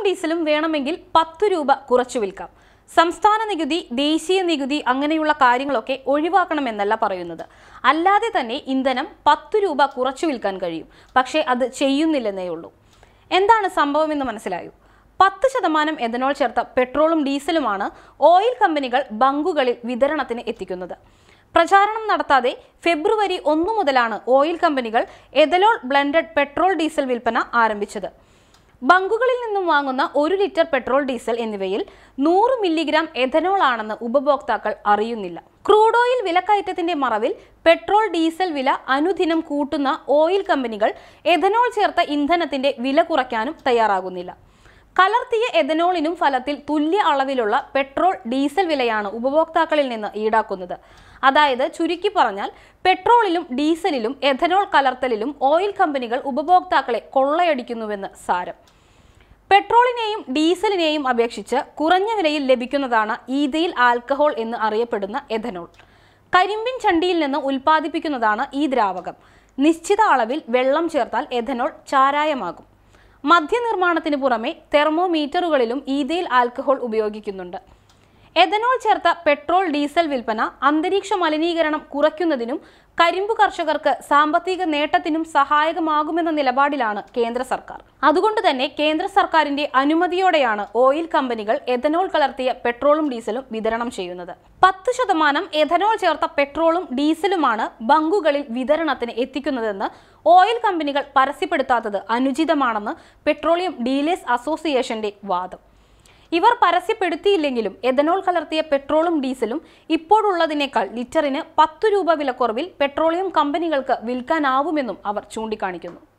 ഡീസലും വേണമെങ്കിൽ 10 രൂപ കുറച്ചു വിൽക്കാം. സംസ്ഥാന നികുതി, ദേശീയ നികുതി അങ്ങനെയുള്ള കാര്യങ്ങളൊക്കെ ഒഴിവാക്കണമെന്നല്ല പറയുന്നത്. അല്ലാതെ തന്നെ ഇന്ധനം 10 രൂപ കുറച്ചു വിൽക്കാൻ കഴിയും. പക്ഷേ അത് ചെയ്യുന്നില്ലെന്നേ ഉള്ളൂ. എന്താണ് സംഭവമെന്ന് മനസ്സിലായോ? 10% എഥനോൾ ചേർത്ത പെട്രോളും ഡീസലുമാണ് ഓയിൽ കമ്പനികൾ ബങ്കുകളിൽ വിതരണത്തിന് എത്തിക്കുന്നത്. പ്രചാരണം നടത്താതെ ഫെബ്രുവരി 1 മുതലാണ് ഓയിൽ കമ്പനികൾ എഥനോൾ ബ്ലെൻഡഡ് പെട്രോൾ ഡീസൽ വിൽപ്പന ആരംഭിച്ചത്. ബങ്കുകളിൽ നിന്നും വാങ്ങുന്ന 1 ലിറ്റർ പെട്രോൾ ഡീസൽ എന്നിവയിൽ 100 മില്ലിഗ്രാം എഥനോൾ ആണെന്ന് ഉപഭോക്താക്കൾ അറിയുന്നില്ല. ക്രൂഡ് ഓയിൽ വിലക്കയറ്റത്തിന്റെ മറവിൽ പെട്രോൾ ഡീസൽ വില അനുദിനം കൂട്ടുന്ന ഓയിൽ കമ്പനികൾ എഥനോൾ ചേർത്ത ഇന്ധനത്തിന്റെ വില കുറയ്ക്കാനും തയ്യാറാകുന്നില്ല. കലർത്തിയ എഥനോളിനും ഫലത്തിൽ തുല്യ അളവിലുള്ള പെട്രോൾ ഡീസൽ വിലയാണ് ഉപഭോക്താക്കളിൽ നിന്ന് ഈടാക്കുന്നത്. അതായത് ചുരുക്കി പറഞ്ഞാൽ പെട്രോളിലും ഡീസലിലും എഥനോൾ കലർത്തലിലും ഓയിൽ കമ്പനികൾ ഉപഭോക്താക്കളെ കൊള്ളയടിക്കുന്നുവെന്ന് സാരം. പെട്രോളിനെയും ഡീസലിനെയും അപേക്ഷിച്ച് കുറഞ്ഞ വിലയിൽ ലഭിക്കുന്നതാണ് ഈഥയിൽ ആൽക്കഹോൾ എന്ന് അറിയപ്പെടുന്ന എഥനോൾ. കരിമ്പിൻ ചണ്ടിയിൽ നിന്ന് ഉൽപ്പാദിപ്പിക്കുന്നതാണ് ഈ ദ്രാവകം. നിശ്ചിത അളവിൽ വെള്ളം ചേർത്താൽ എഥനോൾ ചാരായമാകും. മദ്യനിർമ്മാണത്തിന് പുറമെ തെർമോമീറ്ററുകളിലും ഈഥയിൽ ആൽക്കഹോൾ ഉപയോഗിക്കുന്നുണ്ട്. എഥനോൾ ചേർത്ത പെട്രോൾ ഡീസൽ വിൽപ്പന അന്തരീക്ഷ മലിനീകരണം കുറയ്ക്കുന്നതിനും കരിമ്പു കർഷകർക്ക് സാമ്പത്തിക നേട്ടത്തിനും സഹായകമാകുമെന്ന നിലപാടിലാണ് കേന്ദ്ര സർക്കാർ. അതുകൊണ്ട് തന്നെ കേന്ദ്ര സർക്കാരിന്റെ അനുമതിയോടെയാണ് ഓയിൽ കമ്പനികൾ എഥനോൾ കലർത്തിയ പെട്രോളും ഡീസലും വിതരണം ചെയ്യുന്നത്. 10% എഥനോൾ ചേർത്ത പെട്രോളും ഡീസലുമാണ് ബങ്കുകളിൽ വിതരണത്തിന് എത്തിക്കുന്നതെന്ന് ഓയിൽ കമ്പനികൾ പരസ്യപ്പെടുത്താത്തത് അനുചിതമാണെന്ന് പെട്രോളിയം ഡീലേഴ്സ് അസോസിയേഷന്റെ വാദം. ഇവർ പരസ്യപ്പെടുത്തിയില്ലെങ്കിലും എഥനോൾ കലർത്തിയ പെട്രോളും ഡീസലും ഇപ്പോഴുള്ളതിനേക്കാൾ ലിറ്ററിന് 10 രൂപ വിലക്കുറവിൽ പെട്രോളിയം കമ്പനികൾക്ക് വിൽക്കാനാവുമെന്നും അവർ ചൂണ്ടിക്കാണിക്കുന്നു.